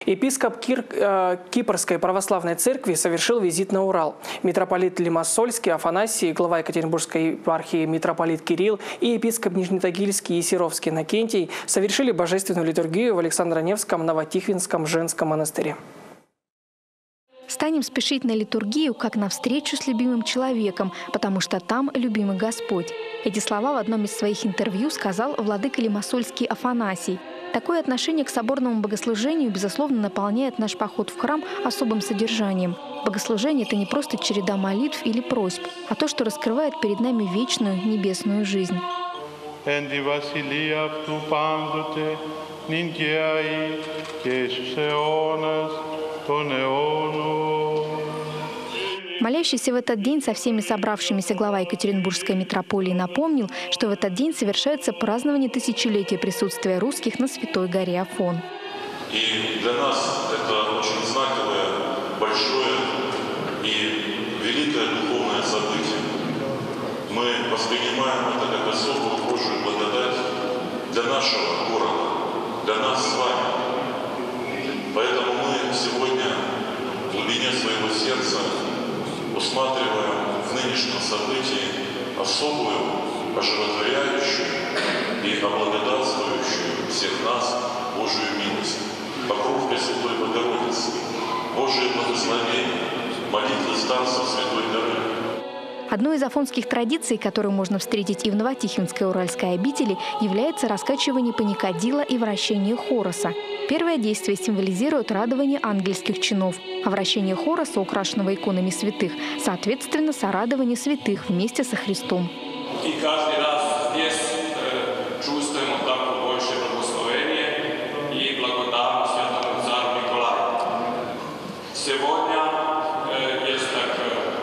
Епископ Кипрской православной церкви совершил визит на Урал. Митрополит Лимассольский Афанасий, глава Екатеринбургской епархии митрополит Кирилл и епископ Нижнетагильский и Серовский Иннокентий совершили божественную литургию в Александро-Невском Новотихвинском женском монастыре. Станем спешить на литургию, как на встречу с любимым человеком, потому что там любимый Господь. Эти слова в одном из своих интервью сказал владыка Лимассольский Афанасий. Такое отношение к соборному богослужению, безусловно, наполняет наш поход в храм особым содержанием. Богослужение – это не просто череда молитв или просьб, а то, что раскрывает перед нами вечную небесную жизнь. Молящийся в этот день со всеми собравшимися глава Екатеринбургской митрополии напомнил, что в этот день совершается празднование тысячелетия присутствия русских на Святой горе Афон. И для нас это очень знаковое, большое и великое духовное событие. Мы воспринимаем это как особую Божию благодать для нашего города, для нас с вами. Поэтому мы сегодня в глубине своего сердца усматриваем в нынешнем событии особую, оживотворяющую и облагодатствующую всех нас Божию милость. Покров Пресвятой Богородицы, Божие благословение, молитвы старцев Святой горы. Одной из афонских традиций, которую можно встретить и в Новотихвинской уральской обители, является раскачивание паникадила и вращение хороса. Первое действие символизирует радование ангельских чинов, а вращение хороса, украшенного иконами святых, соответственно, сорадование святых вместе со Христом. И каждый раз здесь чувствуем вот так больше благословения и благодарность Святому Царю Николаю. Сегодня есть так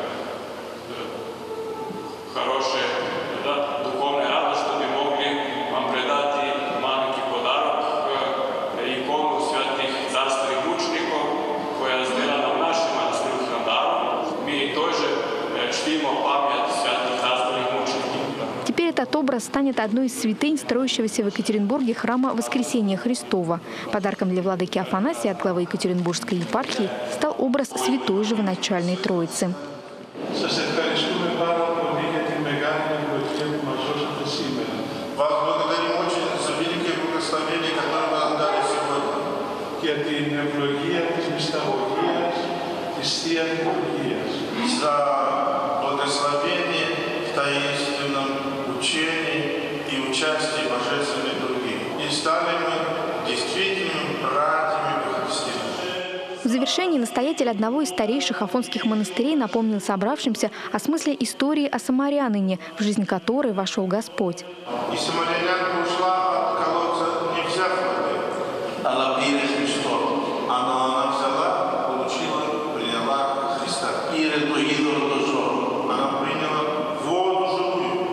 хорошая духовная радость, что мы могли вам придать и маленький подарок, икону святых царских мучеников, которая сделана в нашем монастыре Хандару. Мы тоже чтим память святых царских мучеников. Теперь этот образ станет одной из святынь строящегося в Екатеринбурге храма Воскресения Христова. Подарком для владыки Афанасия от главы Екатеринбургской епархии стал образ Святой Живоначальной Троицы. Вас благодарим очень за великие благословения, которые вы нам дали сегодня. За благословение в таинственном учении и участии в божественной литургии. И стали мы действительно братьями во Христе. В завершении настоятель одного из старейших афонских монастырей напомнил собравшимся о смысле истории о самарянине, в жизнь которой вошел Господь. И самарянка ушла от колодца, не взяв воды. Она пила Христом. Она взяла, получила, приняла Христа. Она приняла воду живую.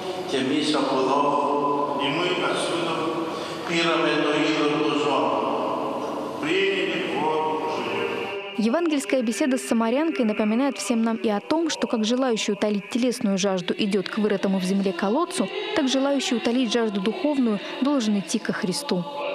И мы отсюда приняли воду живую. Евангельская беседа с самарянкой напоминает всем нам и о том, что как желающий утолить телесную жажду идет к вырытому в земле колодцу, так желающий утолить жажду духовную должен идти ко Христу.